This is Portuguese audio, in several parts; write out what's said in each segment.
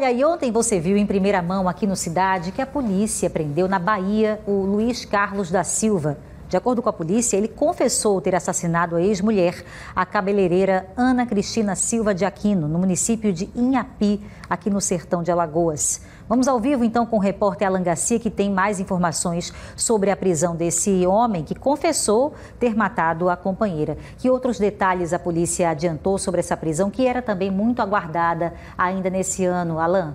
E aí ontem você viu em primeira mão aqui no Cidade que a polícia prendeu na Bahia o Luiz Carlos da Silva. De acordo com a polícia, ele confessou ter assassinado a ex-mulher, a cabeleireira Ana Cristina Silva de Aquino, no município de Inhapi, aqui no sertão de Alagoas. Vamos ao vivo então com o repórter Alan Garcia, que tem mais informações sobre a prisão desse homem que confessou ter matado a companheira. Que outros detalhes a polícia adiantou sobre essa prisão, que era também muito aguardada ainda nesse ano, Alan?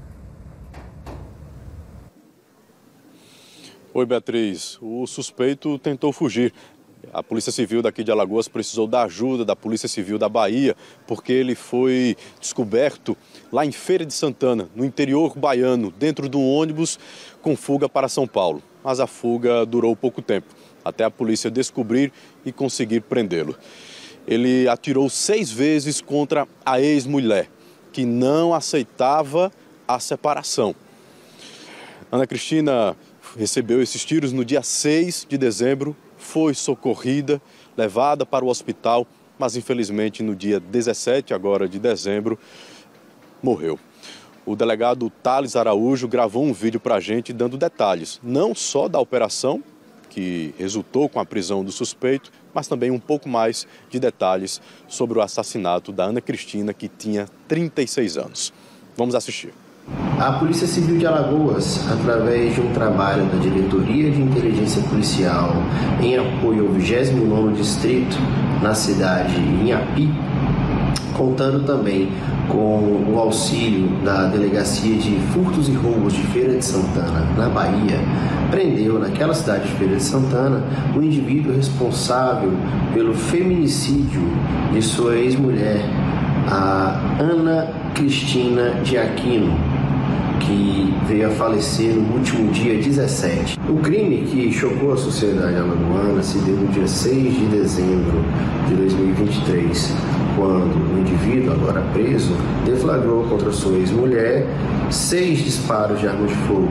Oi, Beatriz. O suspeito tentou fugir. A Polícia Civil daqui de Alagoas precisou da ajuda da Polícia Civil da Bahia, porque ele foi descoberto lá em Feira de Santana, no interior baiano, dentro de um ônibus com fuga para São Paulo. Mas a fuga durou pouco tempo, até a polícia descobrir e conseguir prendê-lo. Ele atirou 6 vezes contra a ex-mulher, que não aceitava a separação. Ana Cristina recebeu esses tiros no dia 6 de dezembro, foi socorrida, levada para o hospital, mas infelizmente no dia 17 agora de dezembro, morreu. O delegado Thales Araújo gravou um vídeo para a gente dando detalhes, não só da operação, que resultou com a prisão do suspeito, mas também um pouco mais de detalhes sobre o assassinato da Ana Cristina, que tinha 36 anos. Vamos assistir. A Polícia Civil de Alagoas, através de um trabalho da Diretoria de Inteligência Policial em apoio ao 29º Distrito, na cidade de Inhapi, contando também com o auxílio da Delegacia de Furtos e Roubos de Feira de Santana, na Bahia, prendeu naquela cidade de Feira de Santana o indivíduo responsável pelo feminicídio de sua ex-mulher, a Ana Cristina de Aquino, que veio a falecer no último dia 17. O crime que chocou a sociedade alagoana se deu no dia 6 de dezembro de 2023, quando o indivíduo, agora preso, deflagrou contra sua ex-mulher 6 disparos de arma de fogo.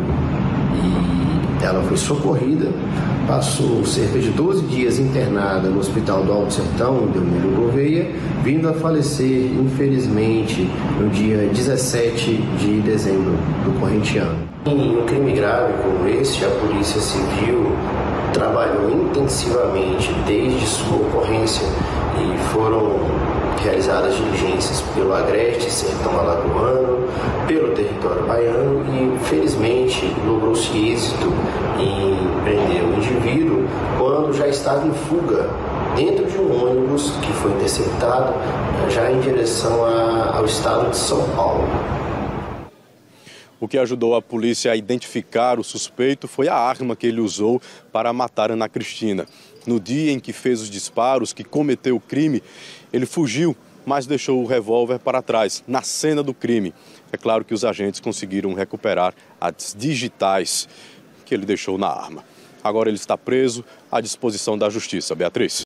E ela foi socorrida, passou cerca de 12 dias internada no Hospital do Alto Sertão, de Emílio Gouveia, vindo a falecer, infelizmente, no dia 17 de dezembro do corrente ano. Em um crime grave como este, a Polícia Civil trabalhou intensivamente desde sua ocorrência e foram realizadas diligências pelo agreste sertão alagoano, pelo território baiano e, felizmente, logrou-se êxito em prender o indivíduo quando já estava em fuga dentro de um ônibus que foi interceptado já em direção ao estado de São Paulo. O que ajudou a polícia a identificar o suspeito foi a arma que ele usou para matar Ana Cristina. No dia em que fez os disparos, que cometeu o crime, ele fugiu, mas deixou o revólver para trás, na cena do crime. É claro que os agentes conseguiram recuperar as digitais que ele deixou na arma. Agora ele está preso à disposição da Justiça. Beatriz.